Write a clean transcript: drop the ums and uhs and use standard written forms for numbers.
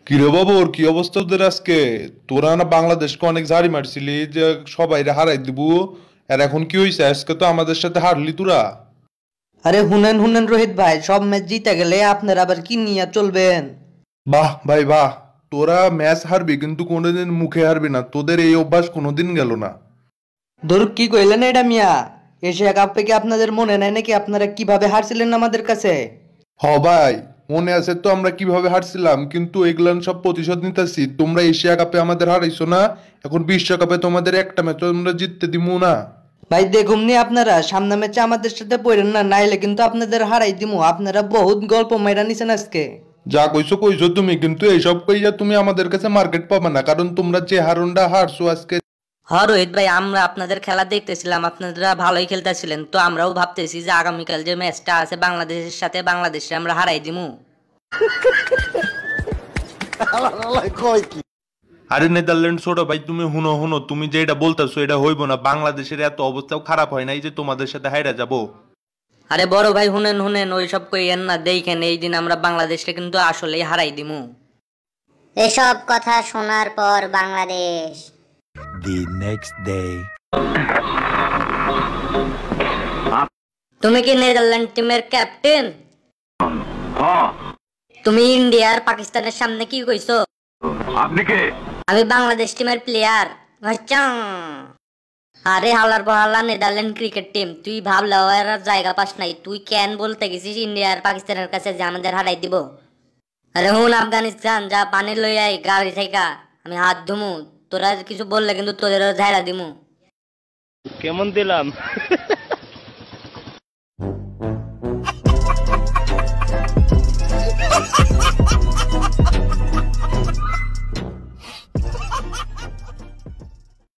কিরে বাবর, কি অবস্থা তোদের আজকে? তোরা না বাংলাদেশকে অনেক ঝাড়ি মারছিলি যে সবাইরে হারাই দিব। আর এখন কি হইছে? আজকে তো আমাদের সাথে হারলি তোরা। আরে হুনেন হুনেন রোহিত ভাই, সব ম্যাচ জিতে গেলে আপনারা আবার কি নিয়ে চলবেন? বাহ ভাই বাহ। তোরা ম্যাচ হারবি কিন্তু কোনোদিন মুখে হারবি না, তোদের এই অভ্যাস কোনোদিন গেল না। ধর কি কইলেন এটা মিয়া? এশিয়া কাপে কি আপনাদের মনে নাই নাকি আপনারা কিভাবে হারছিলেন আমাদের কাছে? হ ভাই, মনে আছে তো আমরা কিভাবে হারছিলাম, কিন্তু এগুলান সব প্রতিশোধ নিতেছি। তোমরা এশিয়া কাপে আমাদের হারাইছো না, এখন বিশ্বকাপে তোমাদের একটা ম্যাচ আমরা জিততে দিমু না। ভাই দেখুন নি, আপনারা সামনে ম্যাচে আমাদের সাথে পড়েন না, নাইলে কিন্তু আপনাদের হারাই দিমু। আপনারা বহুত গল্প মাইরা নিছেন আজকে। যা কইছো কইছো তুমি, কিন্তু এইসব কইয়া তুমি আমাদের কাছে মার্কেট পাবে না, কারণ তোমরা যে হারুনটা হারছো আজকে। হ্যাঁ রোহিত ভাই, আমরা আপনাদের খেলা দেখতেছিলাম, আপনারা ভালোই খেলতেছিলেন, তো আমরাও ভাবতেছি যে আগামীকাল যে ম্যাচটা আছে বাংলাদেশের সাথে, বাংলাদেশে আমরা হারাই দিমু। আরে নেদারল্যান্ড ছোট ভাই, তুমি হুনো হুনো, তুমি যে এটা বলতেছো এটা হইব না। বাংলাদেশের এত অবস্থাও খারাপ হয় নাই যে তোমাদের সাথে হাইরা যাব। আরে বড় ভাই হুনেন হুনেন, ওইসব কইয়েন না, দেখেন এই দিন আমরা বাংলাদেশকে কিন্তু আসলেই হারাই দিমু। এসব কথা শোনার পর বাংলাদেশ The next day. তুমি কি নেদারল্যান্ড টিমের ক্যাপ্টেন? তুমি ইন্ডিয়া আর পাকিস্তানের সামনে কি কইছো? আপনি কে? আমি বাংলাদেশ টিমের প্লেয়ার। আরে হালার বহালা নেদারল্যান্ড ক্রিকেট টিম, তুই ভাবলাও এর জায়গা পাস নাই। তুই কেন বলতে গেছিস ইন্ডিয়া আর পাকিস্তানের কাছে যে আমাদের হারাই দিব? আরে হুন আফগানিস্তান, যা পানি লই আই গাড়ি থেকে, আমি হাত ধুমু। তোরা কিছু বললে কিন্তু তোদের ঝাইরা দিমু। কেমন দিলাম?